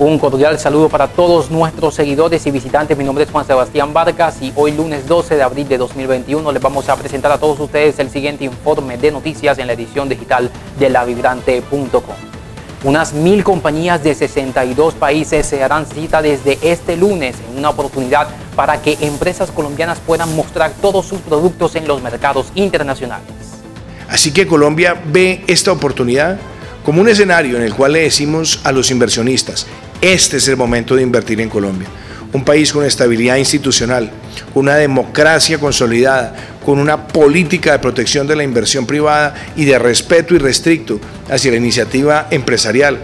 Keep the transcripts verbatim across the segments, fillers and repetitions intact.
Un cordial saludo para todos nuestros seguidores y visitantes. Mi nombre es Juan Sebastián Vargas y hoy lunes doce de abril de dos mil veintiuno les vamos a presentar a todos ustedes el siguiente informe de noticias en la edición digital de la vibrante punto com. Unas mil compañías de sesenta y dos países se harán cita desde este lunes en una oportunidad para que empresas colombianas puedan mostrar todos sus productos en los mercados internacionales. Así que Colombia ve esta oportunidad como un escenario en el cual le decimos a los inversionistas: este es el momento de invertir en Colombia, un país con estabilidad institucional, con una democracia consolidada, con una política de protección de la inversión privada y de respeto irrestricto hacia la iniciativa empresarial,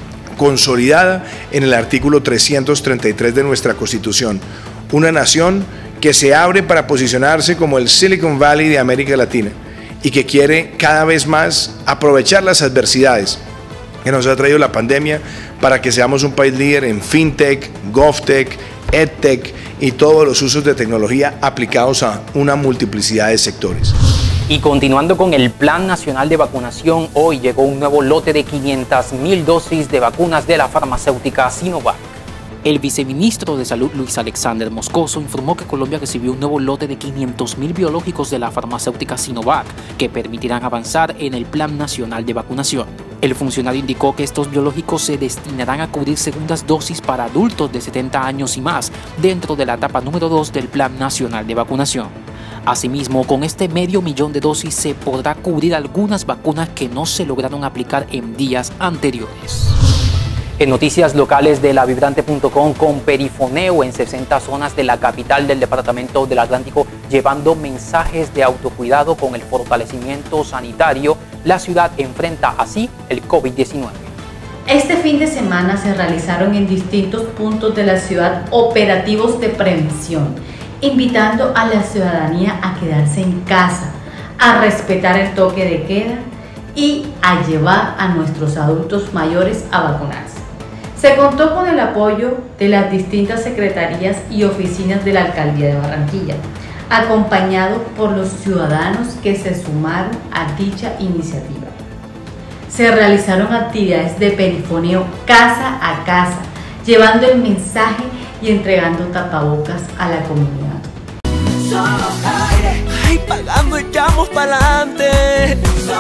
consolidada en el artículo trescientos treinta y tres de nuestra Constitución, una nación que se abre para posicionarse como el Silicon Valley de América Latina y que quiere cada vez más aprovechar las adversidades que nos ha traído la pandemia para que seamos un país líder en FinTech, GovTech, EdTech y todos los usos de tecnología aplicados a una multiplicidad de sectores. Y continuando con el Plan Nacional de Vacunación, hoy llegó un nuevo lote de quinientas mil dosis de vacunas de la farmacéutica Sinovac. El viceministro de Salud, Luis Alexander Moscoso, informó que Colombia recibió un nuevo lote de quinientos mil biológicos de la farmacéutica Sinovac, que permitirán avanzar en el Plan Nacional de Vacunación. El funcionario indicó que estos biológicos se destinarán a cubrir segundas dosis para adultos de setenta años y más, dentro de la etapa número dos del Plan Nacional de Vacunación. Asimismo, con este medio millón de dosis se podrá cubrir algunas vacunas que no se lograron aplicar en días anteriores. En noticias locales de la vibrante punto com, con perifoneo en sesenta zonas de la capital del departamento del Atlántico, llevando mensajes de autocuidado con el fortalecimiento sanitario, la ciudad enfrenta así el COVID diecinueve. Este fin de semana se realizaron en distintos puntos de la ciudad operativos de prevención, invitando a la ciudadanía a quedarse en casa, a respetar el toque de queda y a llevar a nuestros adultos mayores a vacunarse. Se contó con el apoyo de las distintas secretarías y oficinas de la Alcaldía de Barranquilla, acompañado por los ciudadanos que se sumaron a dicha iniciativa. Se realizaron actividades de perifoneo casa a casa, llevando el mensaje y entregando tapabocas a la comunidad. Ay, pagando echamos para adelante.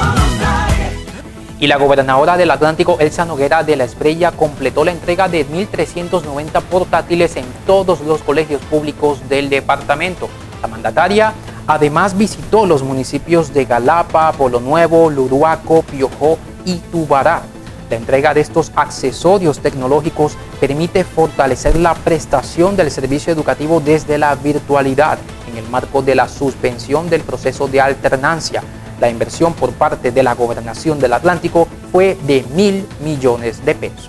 Y la gobernadora del Atlántico, Elsa Noguera de la Espriella, completó la entrega de mil trescientos noventa portátiles en todos los colegios públicos del departamento. La mandataria además visitó los municipios de Galapa, Polo Nuevo, Luruaco, Piojó y Tubará. La entrega de estos accesorios tecnológicos permite fortalecer la prestación del servicio educativo desde la virtualidad en el marco de la suspensión del proceso de alternancia. La inversión por parte de la Gobernación del Atlántico fue de mil millones de pesos.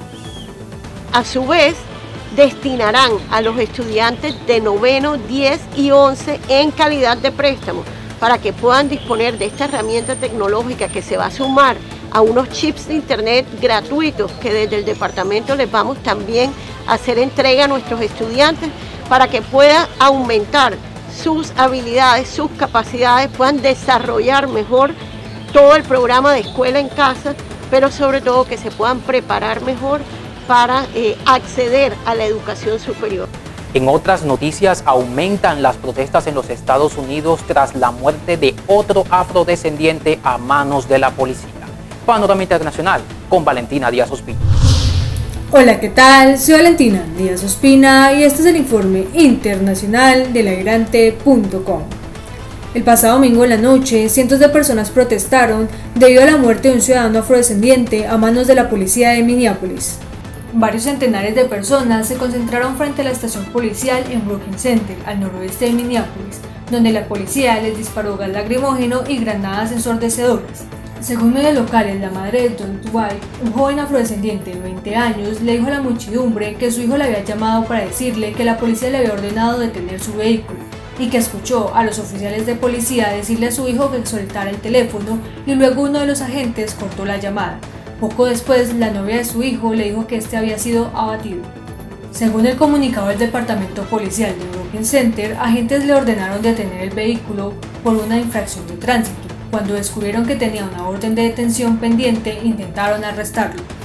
A su vez, destinarán a los estudiantes de noveno, diez y once en calidad de préstamo para que puedan disponer de esta herramienta tecnológica que se va a sumar a unos chips de internet gratuitos que desde el departamento les vamos también a hacer entrega a nuestros estudiantes para que puedan aumentar sus habilidades, sus capacidades, puedan desarrollar mejor todo el programa de escuela en casa, pero sobre todo que se puedan preparar mejor para eh, acceder a la educación superior. En otras noticias, aumentan las protestas en los Estados Unidos tras la muerte de otro afrodescendiente a manos de la policía. Panorama Internacional con Valentina Díaz Ospina. Hola, ¿qué tal? Soy Valentina Díaz Ospina y este es el informe internacional de la vibrante punto com. El pasado domingo en la noche, cientos de personas protestaron debido a la muerte de un ciudadano afrodescendiente a manos de la policía de Minneapolis. Varios centenares de personas se concentraron frente a la estación policial en Brooklyn Center, al noroeste de Minneapolis, donde la policía les disparó gas lacrimógeno y granadas ensordecedoras. Según medios locales, la madre de John Dwight, un joven afrodescendiente de veinte años, le dijo a la muchedumbre que su hijo le había llamado para decirle que la policía le había ordenado detener su vehículo y que escuchó a los oficiales de policía decirle a su hijo que soltara el teléfono y luego uno de los agentes cortó la llamada. Poco después, la novia de su hijo le dijo que este había sido abatido. Según el comunicado del departamento policial de Brooklyn Center, agentes le ordenaron detener el vehículo por una infracción de tránsito. Cuando descubrieron que tenía una orden de detención pendiente, intentaron arrestarlo.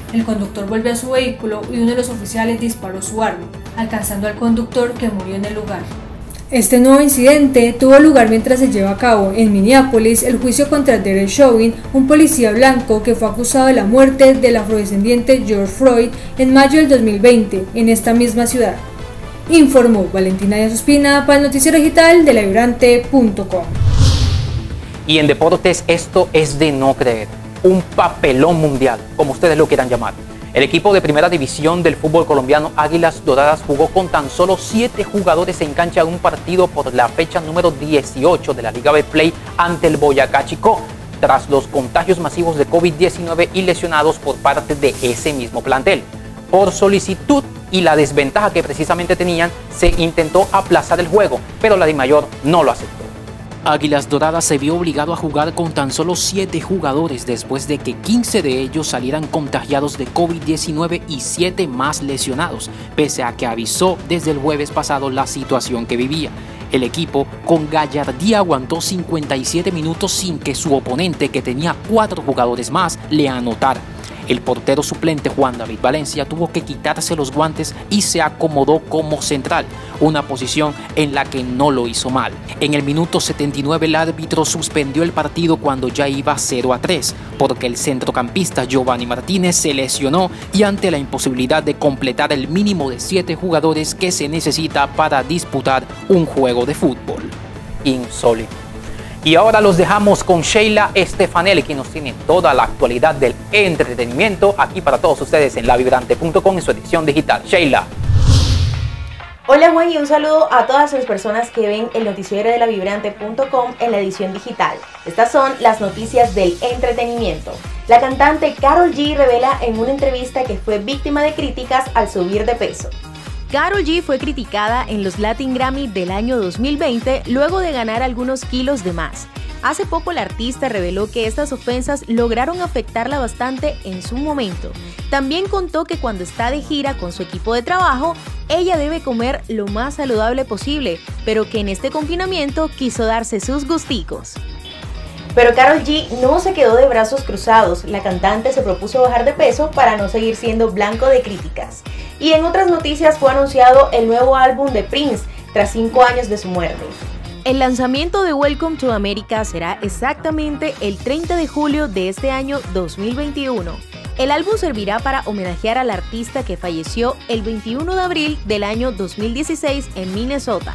El conductor volvió a su vehículo y uno de los oficiales disparó su arma, alcanzando al conductor, que murió en el lugar. Este nuevo incidente tuvo lugar mientras se lleva a cabo en Minneapolis el juicio contra Derek Chauvin, un policía blanco que fue acusado de la muerte del afrodescendiente George Floyd en mayo del dos mil veinte en esta misma ciudad. Informó Valentina Díaz Ospina para el noticiero digital de la vibrante punto com. Y en deportes esto es de no creer, un papelón mundial, como ustedes lo quieran llamar. El equipo de primera división del fútbol colombiano Águilas Doradas jugó con tan solo siete jugadores en cancha de un partido por la fecha número dieciocho de la Liga Betplay ante el Boyacá Chicó, tras los contagios masivos de COVID diecinueve y lesionados por parte de ese mismo plantel. Por solicitud y la desventaja que precisamente tenían, se intentó aplazar el juego, pero la DIMAYOR no lo aceptó. Águilas Doradas se vio obligado a jugar con tan solo siete jugadores después de que quince de ellos salieran contagiados de COVID diecinueve y siete más lesionados, pese a que avisó desde el jueves pasado la situación que vivía. El equipo con gallardía aguantó cincuenta y siete minutos sin que su oponente, que tenía cuatro jugadores más, le anotara. El portero suplente Juan David Valencia tuvo que quitarse los guantes y se acomodó como central, una posición en la que no lo hizo mal. En el minuto setenta y nueve el árbitro suspendió el partido cuando ya iba cero a tres, porque el centrocampista Giovanni Martínez se lesionó y ante la imposibilidad de completar el mínimo de siete jugadores que se necesita para disputar un juego de fútbol. Insólito. Y ahora los dejamos con Sheila Estefanelli, quien nos tiene toda la actualidad del entretenimiento aquí para todos ustedes en la vibrante punto com en su edición digital. Sheila. Hola Juan, y un saludo a todas las personas que ven el noticiero de la vibrante punto com en la edición digital. Estas son las noticias del entretenimiento. La cantante Karol G revela en una entrevista que fue víctima de críticas al subir de peso. Karol G fue criticada en los Latin Grammy del año dos mil veinte luego de ganar algunos kilos de más. Hace poco la artista reveló que estas ofensas lograron afectarla bastante en su momento. También contó que cuando está de gira con su equipo de trabajo, ella debe comer lo más saludable posible, pero que en este confinamiento quiso darse sus gusticos. Pero Karol G no se quedó de brazos cruzados. La cantante se propuso bajar de peso para no seguir siendo blanco de críticas. Y en otras noticias fue anunciado el nuevo álbum de Prince tras cinco años de su muerte. El lanzamiento de Welcome to America será exactamente el treinta de julio de este año dos mil veintiuno. El álbum servirá para homenajear al artista que falleció el veintiuno de abril del año dos mil dieciséis en Minnesota.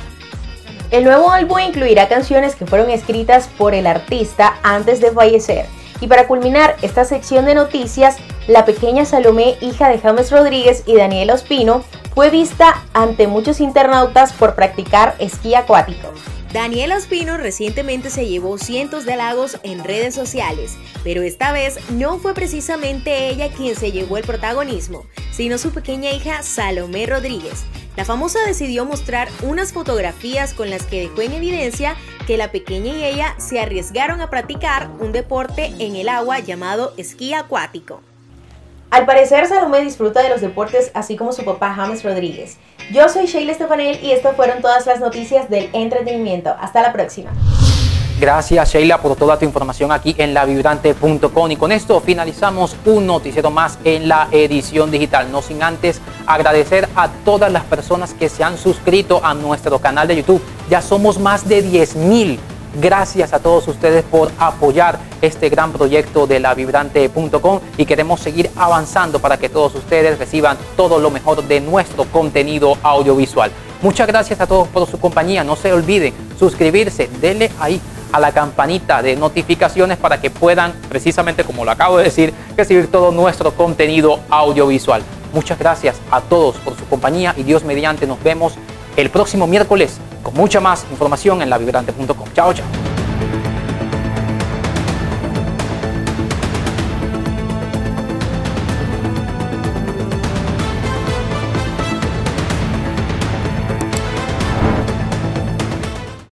El nuevo álbum incluirá canciones que fueron escritas por el artista antes de fallecer. Y para culminar esta sección de noticias, la pequeña Salomé, hija de James Rodríguez y Daniela Ospino, fue vista ante muchos internautas por practicar esquí acuático. Daniela Ospino recientemente se llevó cientos de halagos en redes sociales, pero esta vez no fue precisamente ella quien se llevó el protagonismo, sino su pequeña hija Salomé Rodríguez. La famosa decidió mostrar unas fotografías con las que dejó en evidencia que la pequeña y ella se arriesgaron a practicar un deporte en el agua llamado esquí acuático. Al parecer, Salomé disfruta de los deportes así como su papá James Rodríguez. Yo soy Sheila Estefanel y estas fueron todas las noticias del entretenimiento. Hasta la próxima. Gracias Sheila por toda tu información aquí en la vibrante punto com, y con esto finalizamos un noticiero más en la edición digital, no sin antes agradecer a todas las personas que se han suscrito a nuestro canal de YouTube. Ya somos más de diez mil. Gracias a todos ustedes por apoyar este gran proyecto de la vibrante punto com, y queremos seguir avanzando para que todos ustedes reciban todo lo mejor de nuestro contenido audiovisual. Muchas gracias a todos por su compañía. No se olviden suscribirse, denle ahí a la campanita de notificaciones para que puedan, precisamente como lo acabo de decir, recibir todo nuestro contenido audiovisual. Muchas gracias a todos por su compañía y Dios mediante nos vemos el próximo miércoles con mucha más información en la vibrante punto com. Chao, chao.